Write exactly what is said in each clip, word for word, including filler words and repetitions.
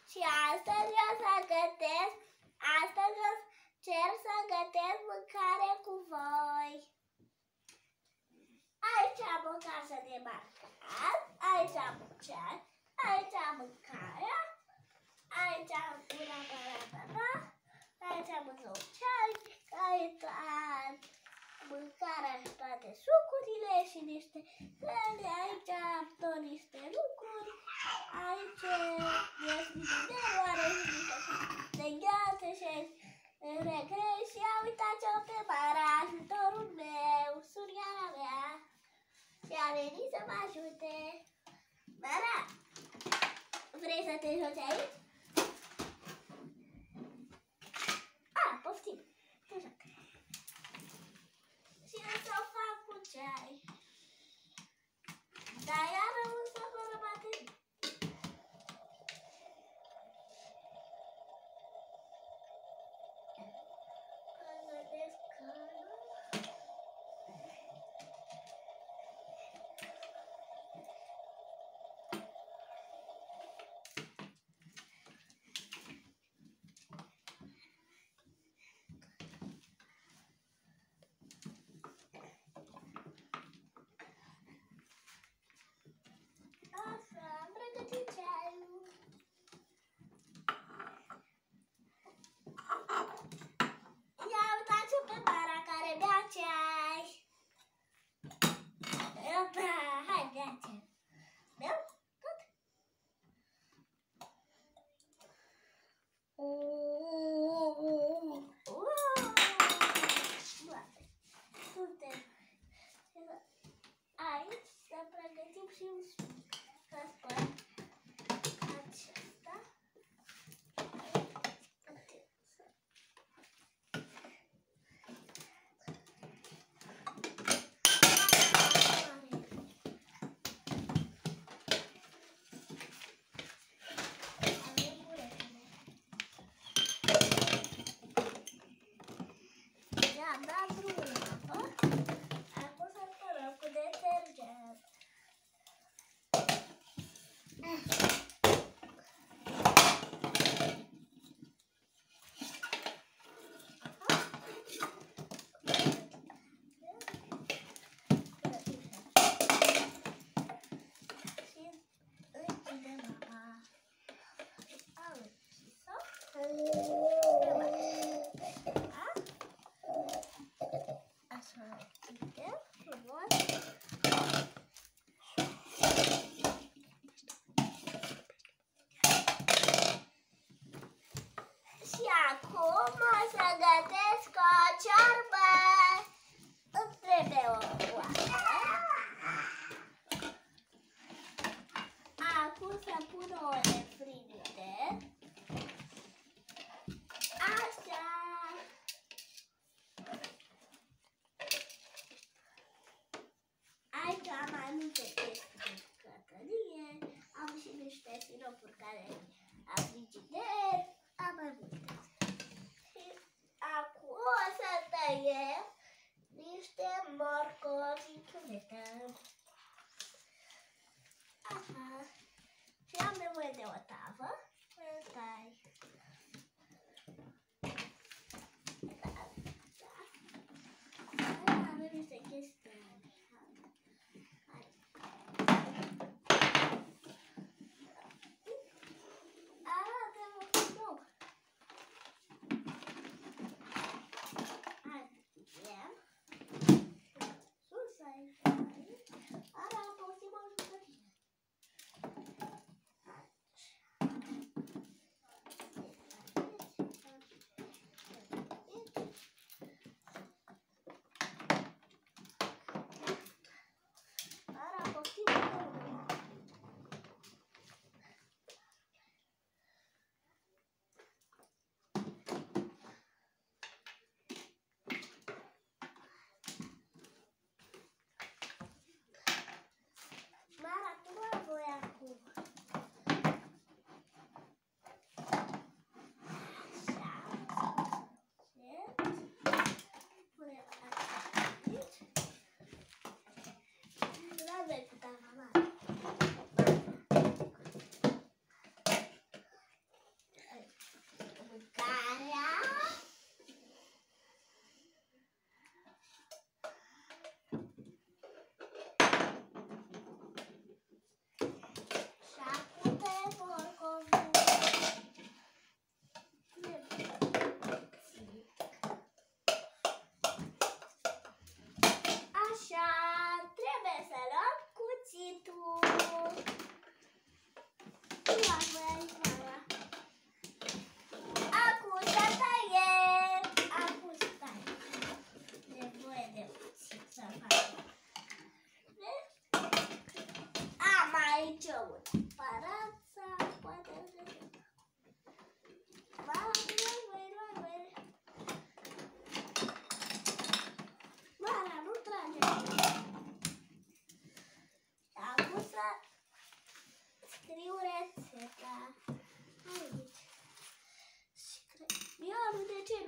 Și astăzi eu să gătesc, astăzi eu cer să gătesc mâncare cu voi. Aici am o casă de marcat, aici am un ceas, aici am mâncarea, aici am un aparat, aici am un ceai, aici am mâncarea și toate sucurile și niște hrăni, aici am tot niște lucruri, aici este de roare și niște de gheață și recrei și ia uitați-o pe Mara, ajutorul meu, surioara mea, și a venit să mă ajute. Mara, vrei să te joci aici? A, poftim, te joc. Și eu să fac cu ceai. Dar iară o să fără baterii. Pregătesc canul. Aici să pregătim și un căscăr. Acesta. Am dat drumul apă. Acum să spălăm cu detergent. Și închidem apa. Am închis-o. Așa, închidem frumos. Și acum o să gătesc o ciorbă. Îmi trebuie o oală. Acum să pun o de frigider. Așa. Aici am mai multe chestii de cătărie. Am și niște siropuri care am frigider. Am mai multe. Și acum o să tăiem niște morcovi în chiuvetă. Așa. Și am nevoie de o tavă. Îl tai. Avem niște chestii. Ara, poftim o jucărie.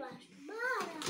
baixo. Bora!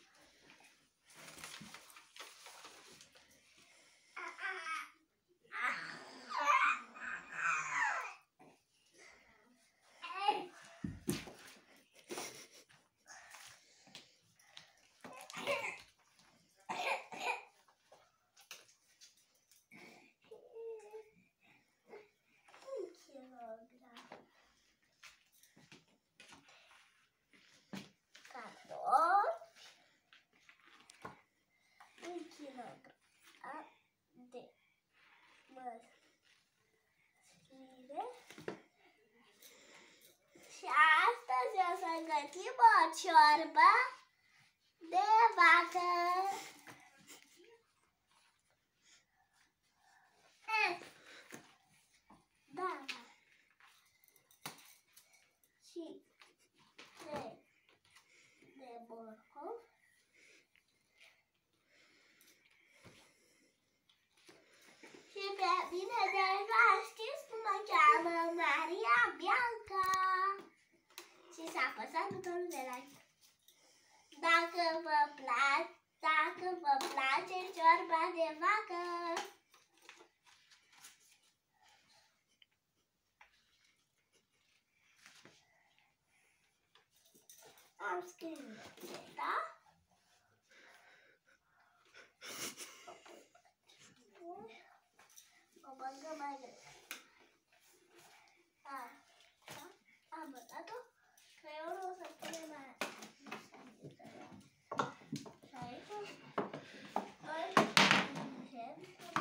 De măsline. Și astăzi o să gătim o ciorbă de vacă. Da. Și de, de borcov. Și pe mine deja știți cum mă cheamă, Maria Bianca. Și să apăsați butonul de like. Dacă vă place, dacă vă place ciorba de vacă. Am scris rețeta. O băgăm mai greu. A, a, am băgat-o. Creionul o să punem mai și aici. Îl închem.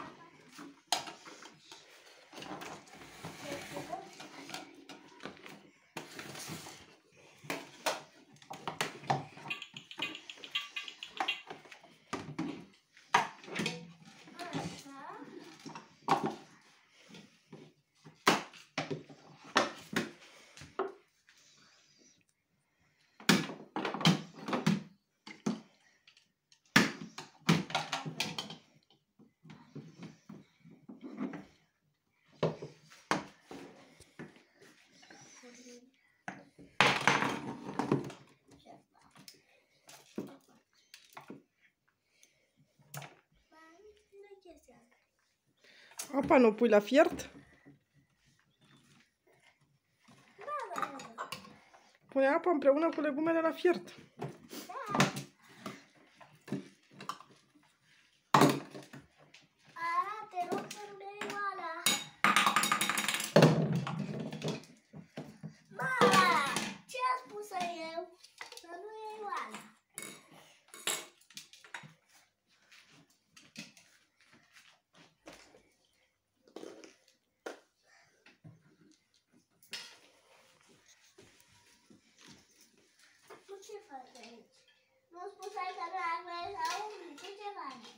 Apa nu pui la fiert? Da, da, da. Pune apa împreună cu legumele la fiert. Da. A, te rog să nu bei oala. Mama, ce am spus eu? Să nu iei oala. Ce faci aici? Nu spusai că nu ai voie să umbli, tu ce faci?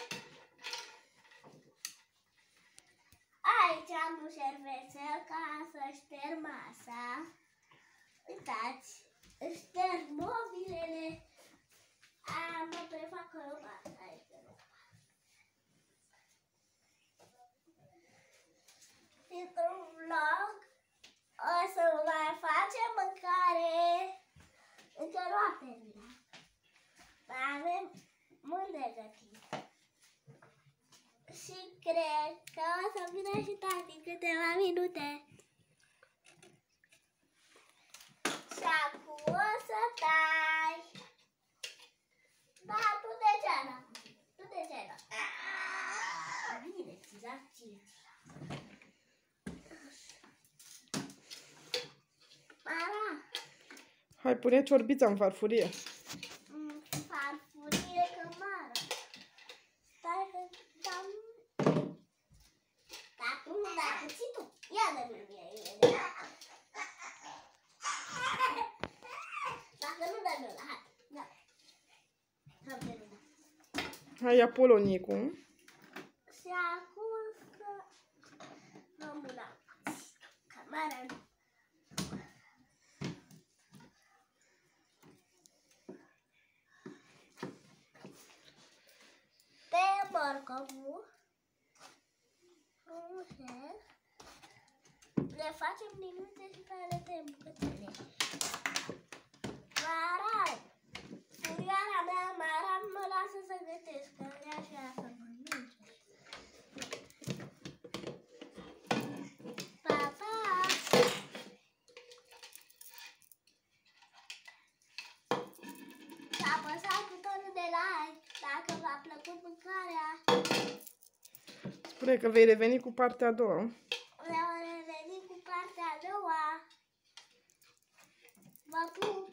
Aici am un șervețel ca să șterg masa. Uitați, șterg mobilele. Am mă prefac că eu masa aici. Într-un vlog o să mai facem mâncare. Încă nu a terminat. Mai avem mult de gătit. Și cred că o să vină și tati în câteva minute. Și acum o să tai. Da, tu de ce n-am? Tu de ce n-am? Bine, ți da cinci. Mama! Hai, pune ciorbița în farfurie. Mm, farfurie cămară. Stai că dam... Da, tu nu dai cuțitul. Ia dă-mi mie, imediat. Dacă nu dă-mi ăla, hai. Da. Am terminat. Hai, ia polonicul. Și acum să luăm una cuțitul. Cămară nu. Borcovul frumos, le facem din multe și care le tăiem bucățele. Vă arăt Furioara mea mare mă lasă să gătesc, că vrea și ea să mănânce. Pa, pa! Și apăsați butonul de like dacă v-a plăcut mâncarea. Spune că vei reveni cu partea a doua. Vreau reveni cu partea a doua. Vă pup!